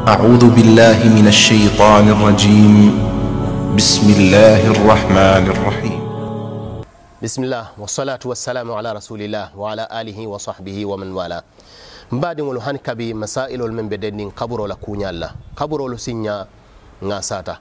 أعوذ بالله من الشيطان الرجيم بسم الله الرحمن الرحيم بسم الله والصلاة والسلام على رسول الله وعلى آله وصحبه ومن والاه بعد ولهن كبي مسائل من بدن قبر ولا كونيا الله قبر ولا سينيا ناساتا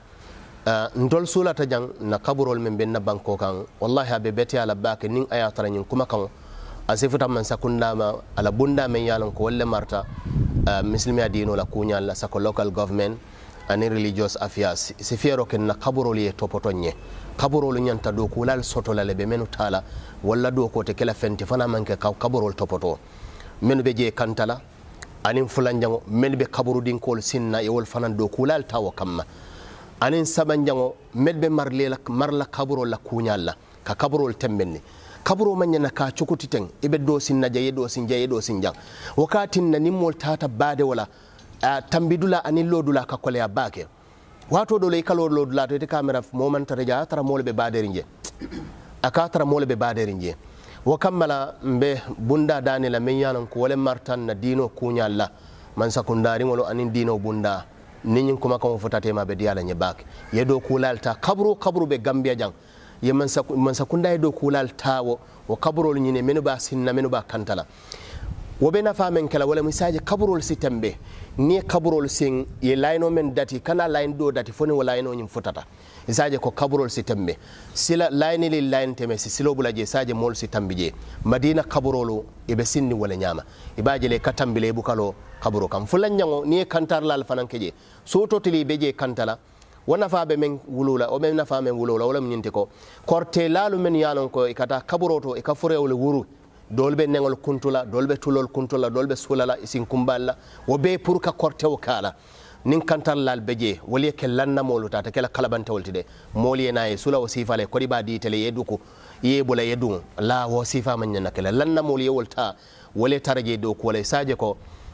ndol sula ta jang na kaburol men ben na banko kan wallahi abe beti ala bake nin aya taranyin kuma kan asifuta man sakunda ma ala bunda men yalan ko wolle marta muslimi adino la kunya la sako local government and religious affairs si fiero ken na kaburol ye topotonye kaburol nyanta do kulal soto la lebe menu tala walla do ko te kala fenti fana manke kaburol topoto men be je kantala anin fulanjango men be kaburu din kol sinna e wol fana do kulal tawo kamma anin sabanjango medbe marla kaburo la kunyalla ka kaburo tembenni kaburo manyana ka cukutiten ibe do sinna jaye do sinjang wakati na nimol tata bade wala tambidula anin lodula ka kolya bake wato do lay kalo lodula to te camera moment reja tara molbe baderinje akatara molbe baderinje wakammala mbe bunda dani la menyanan ko wala martan na dino kunyalla man sakundari ngolo anin dino bunda ninyin kuma kan fotate ma be diala nye bak yedo kulalta kabru be gambia jang ye man sakunda yedo kulalta wo kabru nyine menu ba sinna menu ba kantala wo be na famen kala wala misaje kabru sitembe ni kabru sing ye layno men dati kana line do dati foni wala layno nyim fotata isaje ko kabru sitembe sila line li line teme si silo bulaje saje mol sitambije madina kabru ibe sinni wala nyama ibaje le katambile bukalo kaburo kam fulanyango ni kantar lal fanan keje soto tili beje kantala wana faabe men wulula o men nafa men wulula wala nyinte ko korte lalu men yalon ko ikata kaburoto e ka furewle wuru dolbe nengol kuntula dolbe tulol kuntula dolbe sulala isin kumballa wo be pour ka korte o kala nin kantar lal beje wali ke lanna moluta ta kala kalabanta woltide moli na e sula o sifale ko diba di tele yeduko yebola yedun la wo sifa man nyana kala lanna moli wolta wala taraje do ko wala saje ko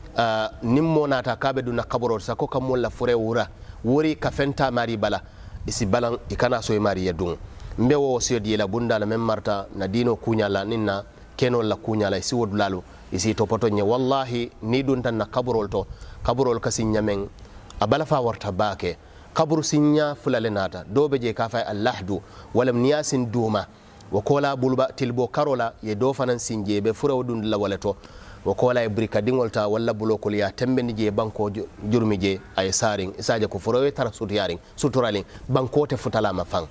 nimmo nata kabe duna kaburo sako kamol la fure wuri ka fenta mari bala isi balan ikana so mari yedun mbewo so di la bunda la mem marta na dino kunya la ninna kenol la kunya la isi wodulalu isi topoto nye wallahi ni dun tan na kaburol to kaburol kasinya men abala fa warta bake kaburu sinya fulale nata dobe je ka fa allahdu walam niyasin duma wakola bulba tilbo karola ye do fanan sinje be fure wodun la walato wakola e brika dingolta walla bulokol ya tembendi je banko jurmi je ay saring isaje ko forowe tara sutiyaring suturalin banko te futala ma fang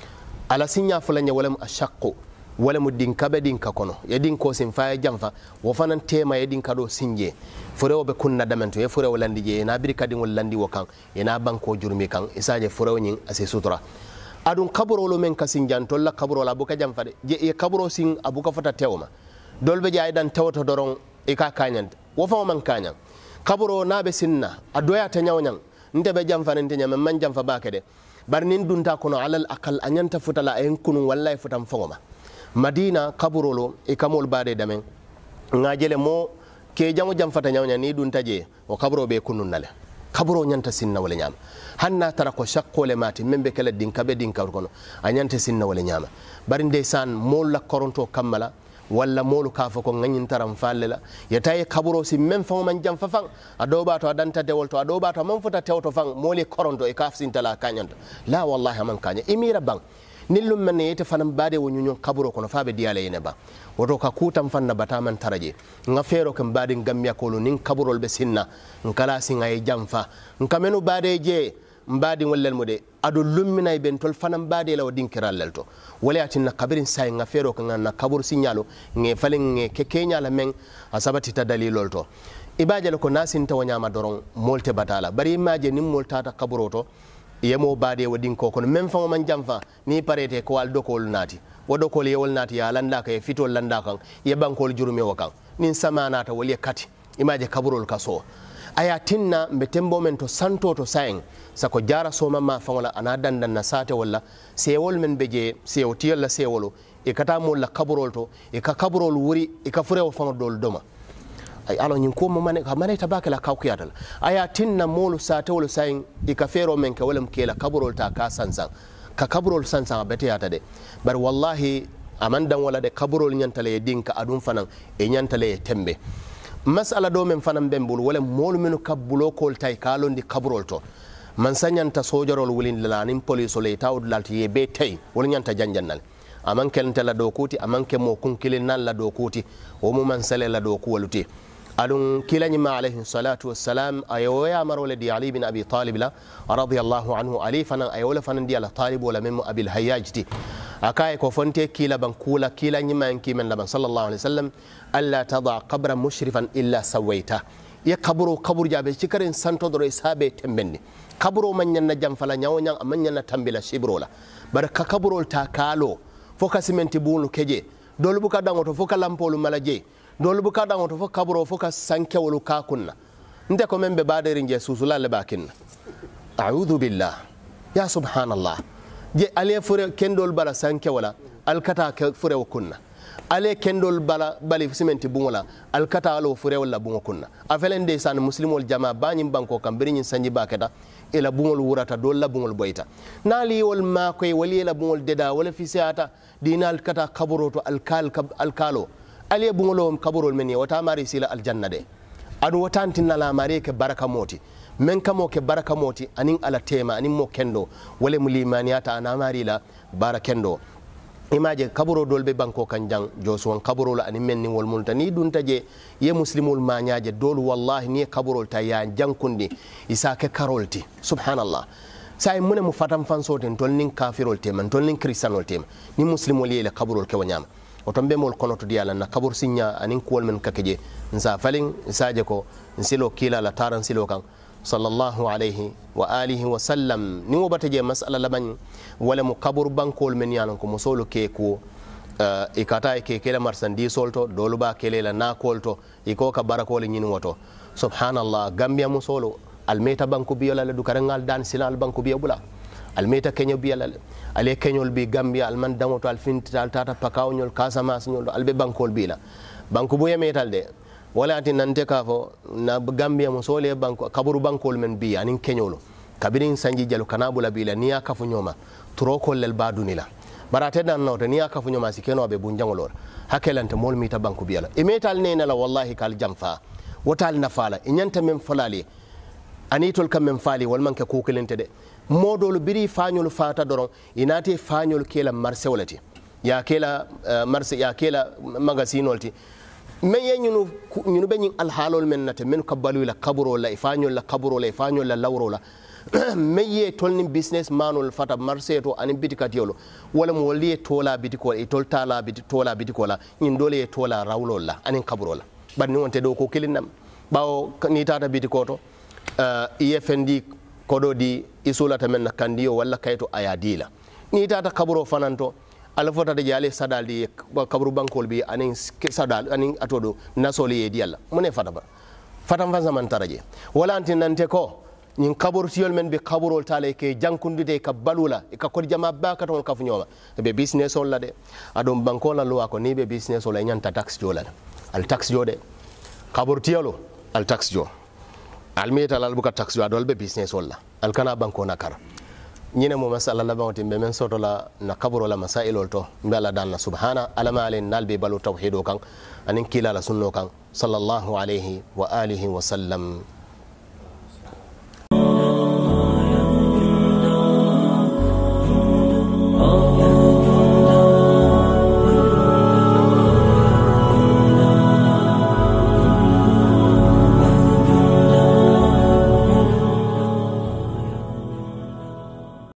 ala sinya fulanya wala ashaqqu wala mudin kabedin ka kono yedin ko sin fa jamfa wo fanan tema yedin kado sinje forowe be kunna damento e forowe landi je na brika dingol landi wo kan ena banko jurmi kan isaje forowe nyin ase sutura adun kaburolo men kasinjan tolla kaburola buka jamfa de je e kaburo sin abuka fata tewma dolbe je dan tawto doron ika kanyant wo fa man kanyang kaburo nabe sinna adoya ta nyawnyang ndebe jamfa nte nyama man jamfa bakede bar nin dunta kono alal aqal anyanta futala en kunu wallahi futam fongoma madina kaburolo ikamol bade damen ngajele mo ke jamu jamfa ta nyawnya ni dunta je o kaburo be kunun nale kaburo nyanta sinna wala nyama hanna tara ko shakkole mati membe kala dinkabe dinka kono anyanta sinna wala nyama bar ndesan mol la koronto kamala walla molu ka fa ko ngagnin taram fallela yataye kaburo si men fa man jam fa fang adoba to adanta dewol to adoba to man futa tewto fang moli koronto e kaf sintala kanyanta la wallahi man kanya imira bang nillum men yete fanam bade wonyu kaburo kono faabe diale yene ba woto ka kutam fanna bataman taraje nga fero kam bade gamya ko nin kaburol be sinna ngala singa e jamfa nkamenu bade je mbadi ngollel mode ado lummina ben tol fanam bade law dinkirallel to wala atinna kabirin say nga fero kan na kabur signalo nge falen nge kekenya la men asabati ta dalilol to ibajale ko nasin ta wanyama doron molte batala bari imaje nim moltata kaburoto yemo bade wadin ko kono men famo man jamfa ni parete ko al dokol nati wodo ko yewol nati ya landa ka fitol landa kan ye bankol jurume wakan nin samanata wali kati imaje kaburol kaso aya tinna mbetembo men to santo to saeng sako jara so mamma fangola ana dandan na sate wala sewol men beje sewtiyal la sewolo e kata mo la kaburol to e ka kaburol wuri e ka furewo fango dol doma ay alo nyin ko mo mane ka mane tabakala kawkiyatal aya tinna molu sate wolo saeng e ka fero men ka wolam kela kaburol ta ka sansan ka kaburol sansan betiyata de bar wallahi amandan wala de kaburol nyantale dinka adun fanan e nyantale tembe masala do men fanan bembul wala mol menu kabbulo kol tay kalondi kabrol to man sanyanta sojarol wulin lanin police le tawd lalti ye be tay wala nyanta janjannal aman kelnta la dokuti aman ke mo kunkilin nan la dokuti o mo man sale la doku waluti alun kilani ma alayhi salatu wassalam ayoya marole di ali bin abi talib la radiyallahu anhu ali fanan ayola fanan di ala talib wala mem abil hayyajti akaye ko fonte kila ban kula kila nyima yanki men laban sallallahu alaihi wasallam alla tada qabran mushrifan illa sawaita ya kaburo jabe cikarin santo doro isabe tembenni kaburo man nyanna jam fala nyawo nyang man nyanna tambila shibrola baraka kaburo ta kalo foka simenti bunu keje dolu buka dangoto foka lampolu malaje dolu buka dangoto foka kaburo foka sankewolu ka kunna nde ko membe badere nje susula le bakinna a'udhu billah ya subhanallah je ale fure kendol bala sankewala alkata ke fure kunna ale kendol bala bali simenti bungola alkata alo fure wala bungo kunna afelende san muslimol jama banyim banko kam birin sanji bakata ila bungol wurata dolla bungol boyta nali wol ma koy wali la bungol deda wala fisata dinal kata kaburoto alkalo ali bungolom kaburol meni wata mari sila aljanna de adu watantin la mari ke baraka moti men kamo ke baraka moti anin ala tema anin mo kendo wala mulimaniyata ana mari la barakendo imaje kaburo dolbe banko kanjang josuwan kaburo la anin menni wol multani dunta je ye muslimul mañaje dolu wallahi ni kaburo ta ya jankundi isake karolti subhanallah say mune mu fatam fansoten tolnin kafirol tema tolnin kristanol tema ni muslimol yele kaburo ke wanyama otombe mol konoto diala na kabur sinya anin kuwol men kakeje nsa falin isaje ko nsilo kila la taran silo kan sallallahu alayhi wa alihi wa sallam ni wobataje masala laban wala mu kabur bankol men yalan ko musolo ke ko ikata ke kela marsandi solto doluba kele la na kolto iko ka barakol nyini woto subhanallah gambia musolo almeta banko biyola la dukarangal dan silal banko biyobula almeta kenyo biyala ale kenyol bi gambia alman damoto alfintal tata pakawnyol kasamas nyol albe bankol bila banko boye metal de wala tin nante ka fo na gambia mo sole banko kaburu bankol men bi anin kenyolo kabirin sanji jalu kanabula bila niya kafu nyoma turoko lel badunila barate dan noto niya kafu nyoma sikeno be bunjangolor hakelante mol mita banko biala e metal neena la wallahi kal jamfa wotal nafala e nyanta men falali anitol kam men fali wal manke kukulente de modol biri fañol fata doron inati fañol kela marse wolati ya kela marse ya kela magasinolti men ñunu be ñin alhalol men nate men kabalu la kaburo la fañol la kaburo la fañol la lawro la meye tolni business manol fata marse to anin bitikat yolo wala mo wali tola bitiko e toltala bititola bitiko la ñin dole tola rawlol la anin kaburo la banni wonte do ko kilinam bawo ni tata bitiko to ifendi kodo di isulata men kandiyo walla kayto ayadila ni tata kaburo fananto ala fota de jale sadaldi kaburu bankol bi anin sadal anin atodo nasoli e dialla mune fata ba fatam fa zaman taraje wala antin nante ko nyin kabur tiyol men be kaburol tale ke jankundide ka balula e ka kod jama baka ton ka funyoma be business on la de adum bankola lo ko ni be business on la nyanta tax jola al tax jode kabur tiyolo al tax jo al metal al buka tax jo adol be business on la al kana banko nakar ñine mo masala la bawti be men soto la na kaburo la masailol to be ala dan subhana alama alen nalbe balu tawhido kan anin kila la sunno kan sallallahu alayhi wa alihi wa sallam